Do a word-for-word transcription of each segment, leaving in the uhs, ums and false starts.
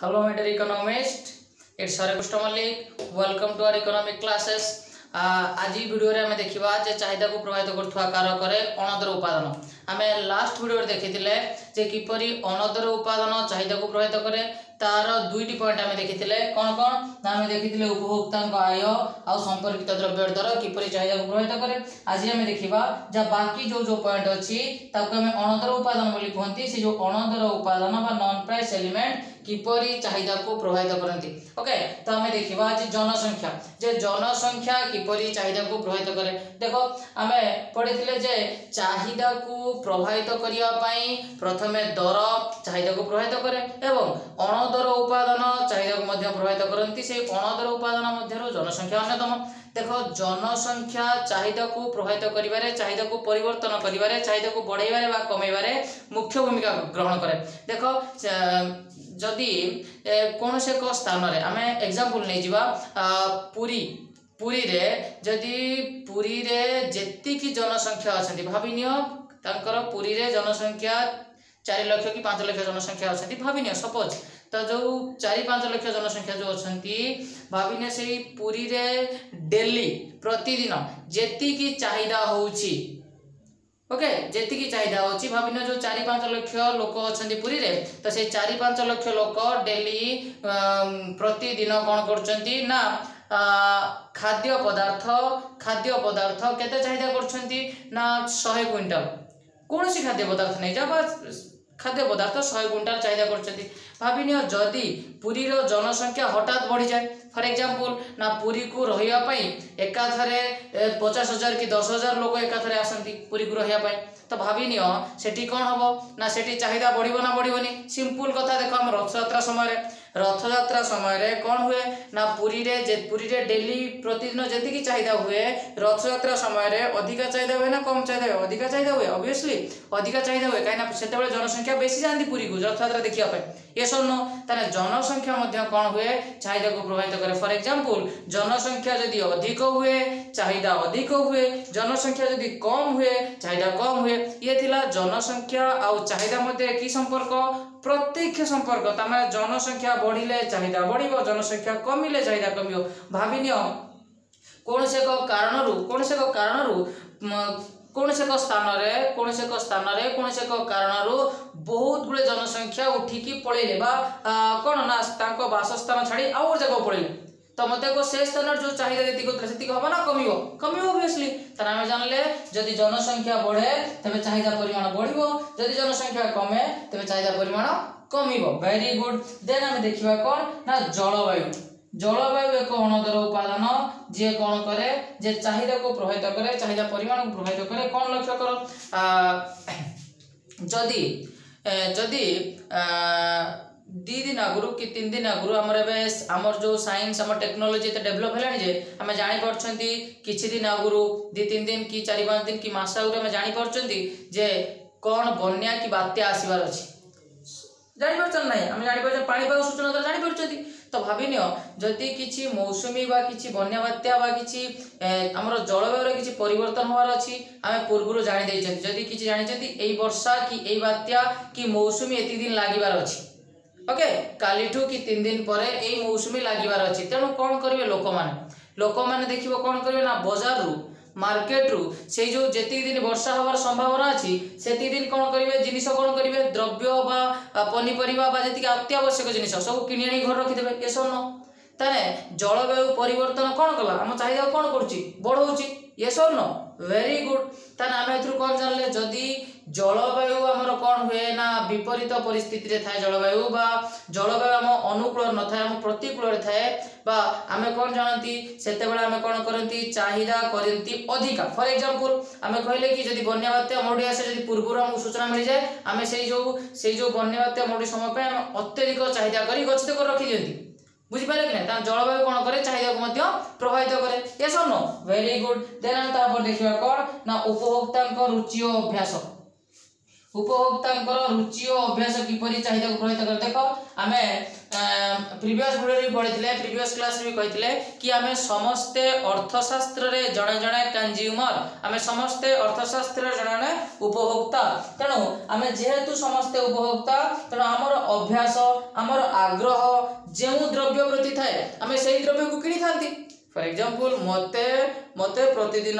Hello, my dear economist. It's Sarekushta Malik. Welcome to our economic classes. आज video रे हमें देखिबा जे चाहिदा को प्रभावित करथुवा कारक रे अनदर उपादान आमे लास्ट वीडियो रे देखिथिले जे किपरि अनदर उपादान चाहिदा को प्रभावित करे तार दुईटी पॉइंट आमे देखिथिले कोन कोन ना आमे देखिथिले उपभोक्तांक आय आ संपर्कित द्रव्य दर किपरि चाहिदा को प्रभावित करे। आज हमें देखिबा जे बाकी जो जो पॉइंट अछि ताको हमें अनदर उपादान बोली कहंती से जो अनदर उपादान बा नॉन प्राइस एलिमेंट किपरि चाहिदा को प्रभावित करंती। ओके तो हमें देखिबा जे जनसंख्या जे जनसंख्या किपरि चाहिदा को प्रभावित करे। देखो हमें पढिथिले जे चाहिदा को प्रभावित करिया पई प्रथमे दर चाहिदा को प्रभावित करे एवं अनदर उपादान चाहिदा को मध्य प्रभावित करंती। से अनदर उपादान मध्यरो जनसंख्या अन्यतम। देखो जनसंख्या चाहिदा को प्रभावित करिवारे चाहिदा को परिवर्तन करिवारे चाहिदा को बढ़ाइबारे बा कमाइबारे मुख्य भूमिका ग्रहण करे। देखो जदि कौन से को स्थान रे आमे एग्जांपल नै जिबा पुरी पुरी रे जदि पुरी रे जेति की जनसंख्या अछंती भाबिनियो तांकर पुरी रे जनसंख्या चार लाख की पाँच लाख जनसंख्या अछंती भाबिनियो सपोज तो जो चार पाँच लाख जनसंख्या जो अछंती भाबिने से पुरी रे डेली प्रतिदिन जेति की चाहिदा होउची ओके जेति की चाहिदा होची भाबिनो जो चार पाँच लाख लोक अछंती पुरी रे तो से चार पाँच लाख लोक डेली प्रतिदिन कोन करचंती ना खाद्य पदार्थ खाद्य पदार्थ केते चाहिदा करचंती ना सौ क्विंटल कौन सी खाद्य पदार्थ नहीं जा खाद्य पदार्थ सौ क्विंटल चाहिदा करचंती। भाबिनियो जदि पुरी रो जनसंख्या हठात बढ़ी जाए फॉर एग्जांपल ना पुरी को रहिया पई एकाथरे पचास हजार कि दस हजार लोक एकाथरे आसंती पुरी को रहिया पई तो भाबिनियो सेठी कोन हबो ना सेठी चाहिदा बढ़िबो ना बढ़िबोनी। सिंपल कथा देखो हम रथ यात्रा समय रथ यात्रा समय रे कोन हुए ना पुरी रे जे पुरी रे डेली प्रतिदिन जेति की चाहिदा हुए रथ यात्रा समय रे अधिका चाहिदा हुए ना कम चाहिदा हुए अधिका चाहिदा हुए ऑब्वियसली अधिका चाहिदा हुए काई ना सेते बेले जनसंख्या बेसी जांदी पुरी को रथ यात्रा देखिया पे ये सुनो ताने जनसंख्या मध्य कोन हुए चाहिदा को प्रभावित करे। फॉर एग्जांपल जनसंख्या यदि अधिक हुए चाहिदा अधिक हुए जनसंख्या यदि कम हुए चाहिदा कम हुए। ये थिला जनसंख्या आ चाहिदा मध्य की संपर्क प्रत्यक्ष संपर्क तमे जनसंख्या बढ़िले चाहिदा बढ़िबो जनसंख्या कमिले चाहिदा कमियो। भाबिनियो कोन से को कारणरू कोन से को कारणरू कौन से स्थान रे कौन से स्थान रे कौन से कारणरू बहुत गुड़े जनसंख्या उठिकी पळेले बा कोन ना तांको वासस्थान छाड़ी आउर जगह पळेले तो मते को से स्थान जो चाहिदा देती को सेति को हबा ना कमियो कमियो ऑब्वियसली त हम जानले जदि जनसंख्या बढ़े तबे चाहिदा परिमाण बढ़िबो जदि जनसंख्या कमे तबे चाहिदा परिमाण कमिबो। Very good. देन हम देखिबा कोन ना जलवायु जलवायु एक अनदर उपादान जे कौन करे जे चाहिदा को प्रभावित करे चाहिदा परिमाण को प्रभावित करे। कौन लक्ष्य करो जदि जदि दी दिन आगु कि तीन दिन आगु आमर आमर जो साइंस आम टेक्नोलोजी तो डेभलप है जे आम जानी किछि दिन आगु दी तीन दिन कि चार पाँच दिन कि मास आगु आम जानी जे कौन बन्या कि बात्या आसबार अच्छी जापर ना आम जापर पाणीपाग सूचना द्वारा जापर तो भाविनियो जदि किछि मौसुमी बा किछि बन्या बात्या बा किछि हमर जलवायु रे किछि परिवर्तन होवार अछि आमे पूर्वरु जानि दैछथि जदि किछि जानिछथि एई वर्षा कि एई बात्या कि मौसुमी एति दिन लागिबार अछि ओके कालीठू कि तीन दिन परे एई मौसुमी लागिबार अछि तेनु कोन करिवे लोक माने लोक माने देखिबो कोन करिवे ना बाजार रु मार्केट रु से जो जेति दिन वर्षा होवार संभावना अछि सेति दिन कोन करिवे जिनिस कोन करिवे द्रव्य बा पनिपरिबा बा जेति अत्यावश्यक जिनिस सब किनि आनी घर रखि देबे। एसनो ताने जलवायु परिवर्तन कोन कला हम चाहिदा कोन करछि बढ़ौछि। यस और नो वेरी गुड। ताने हम एथुर कोन जानले जदि जलवायु हमर कोन हुए ना विपरीत परिस्थिति रे थाए जलवायु बा जलवायु हम अनुकूल न थाए हम प्रतिकूल रे थाए बा आमे कोन जानती सेते बेला आमे कोन करंती चाहिदा करंती अधिका। फॉर एग्जांपल आमे कहले कि जदि बन्या बात्या मोडी आसे जदि पूर्वरु हम सूचना मिल जाए आमे सेई जो सेई जो बन्या बात्या मोडी समय पे हम अत्यधिक चाहिदा करी गच्छित कर रखि दियंती बुझी पारे कि ना जलवायु कोन करे चाहिदा को मध्य प्रभावित करे। यस और नो वेरी गुड। देन हम तापर देखिबा कोन ना उपभोक्तांक रुचि और अभ्यास उपभोक्तांकर रुचि और अभ्यास किपरि चाहिदा को प्रभावित करे। देखो आमे प्रीवियस वीडियो भी पढ़ी प्रीवियस क्लास भी कही कि आमे समस्ते अर्थशास्त्र रे जड़े जड़े कंज्यूमर आमे समस्ते अर्थशास्त्र जड़े जड़े उपभोक्ता तेणु आमे जेहेतु समस्ते उपभोक्ता तेणु आमर अभ्यास आमर आग्रह जो द्रव्य प्रति थाए आमे से द्रव्य को किनी थांती फॉर एग्जांपल मते मते प्रतिदिन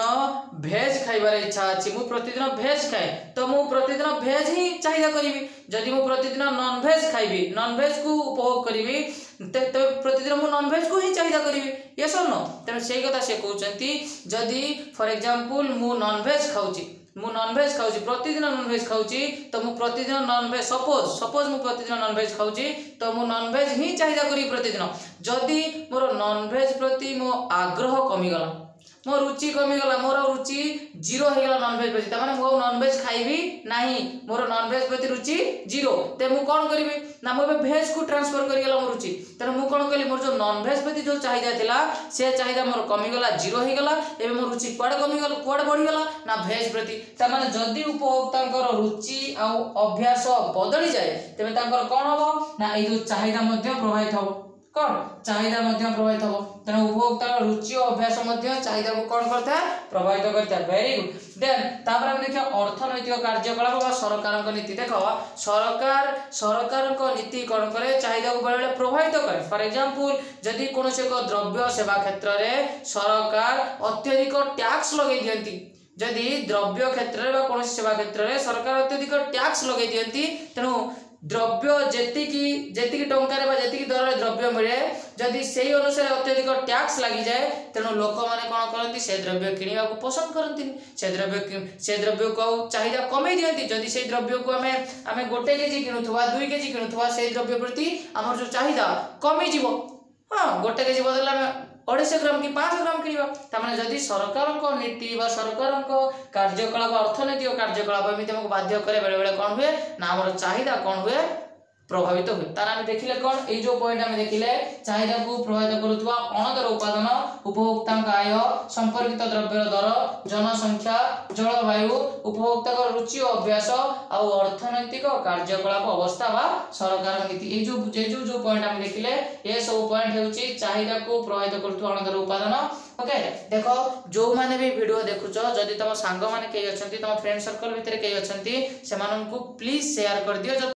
भेज खाइबार इच्छा अछि मु प्रतिदिन भेज खाए तो मु प्रतिदिन भेज ही चाहिदा करिवि जदि मु प्रतिदिन नॉन भेज खाइबि नॉन भेज को उपभोग करिवि ते प्रतिदिन मु नॉन भेज को ही चाहिदा करिवि यस और नो तेणु सेही कथा से कहउचंती जदि फॉर एग्जांपल मु नॉन भेज खाउची मु नॉन भेज खाउची प्रतिदिन नॉन भेज खाउची तो मु प्रतिदिन नॉन भेज सपोज सपोज मु प्रतिदिन नॉन भेज खाउची तो मु नॉन भेज ही चाहिदा करी प्रतिदिन जदि मोर नॉन भेज प्रति मो आग्रह कमी गला मो रुचि कमी गला मोर रुचि जीरो हो गला नॉन भेज प्रति त माने मु नॉन भेज खाइबी नाही मोर नॉन भेज प्रति रुचि जीरो ते मु कोन करिवि ना मु भेज को ट्रांसफर करि गला मो रुचि तेन मु कोन कली मोर जो नॉन भेज प्रति जो चाहिदा थिला से चाहिदा मोर कमी गला जीरो हो गला एबे मोर रुचि कोड कमी गला कोड बढ़ी गला ना भेज प्रति त माने जदी उपभोक्तांकर रुचि आ अभ्यास बदली जाए तबे तांकर कोन हबो ना ए जो चाहिदा मध्ये प्रभावित हबो कौन चाहिदा मध्य प्रभावित हो तेणु उपभोक्तार रुचि और अभ्यास मध्य चाहिदा को कौन करता है प्रभावित करता है वेरी गुड देन तापर हम देखिए अर्थनैतिक कार्यकलाप बा सरकार को नीति देखो सरकार सरकार को नीति कौन करे चाहिदा को बेले प्रभावित करे फॉर एग्जांपल जदि कोनोसे को द्रव्य सेवा क्षेत्र रे सरकार अत्यधिक टैक्स लगे दियंती जदि द्रव्य क्षेत्र रे बा कोनोसे सेवा क्षेत्र रे सरकार अत्यधिक टैक्स लगे दियंती तेणु द्रव्य जेतिकी जेतिकी टंकार बा जेतिकी दर रे द्रव्य मिले जदि सेही अनुसार अत्यधिक टैक्स लागि जाए तेणु लोक माने कोन करंती से द्रव्य किनिबा को पसंद करंती से द्रव्य से द्रव्य को चाहिदा कमे दियंती जदि से द्रव्य को हमें हमें गोटे केजी किनुथवा दुई केजी किनुथवा से द्रव्य प्रति हमर जो चाहिदा कमी जीवो हां गोटे केजी बदला में अढ़ाई ग्राम कि पाँच ग्राम किनिबा तामाने जदि सरकार को नीति बा सरकार को कार्यकलाप अर्थनैतिक कार्यकलाप एमिति हमको बाध्य करे बेले बेले कोन हुए ना हमर चाहिदा कोन हुए प्रभावित हुए तार हम देखिले कोन ए जो पॉइंट हम देखिले चाहिदा को प्रभावित करूतवा अणदर उत्पादन उपभोक्ता आय संपर्कित द्रव्यर दर जनसंख्या जलवायु उपभोक्ता रुचि और अभ्यास आ अर्थनैतिक कार्यकलाप अवस्था बा सरकार नीति ए जो जे जो जो पॉइंट हम देखिले ए सब पॉइंट हेउची चाहिदा को प्रभावित करूतवा अणदर उत्पादन ओके देखो जो माने भी वीडियो देखुचो जदि तम सांग माने केई अछंती तम फ्रेंड सर्कल भितरे केई अछंती से मानन को प्लीज शेयर कर दियो।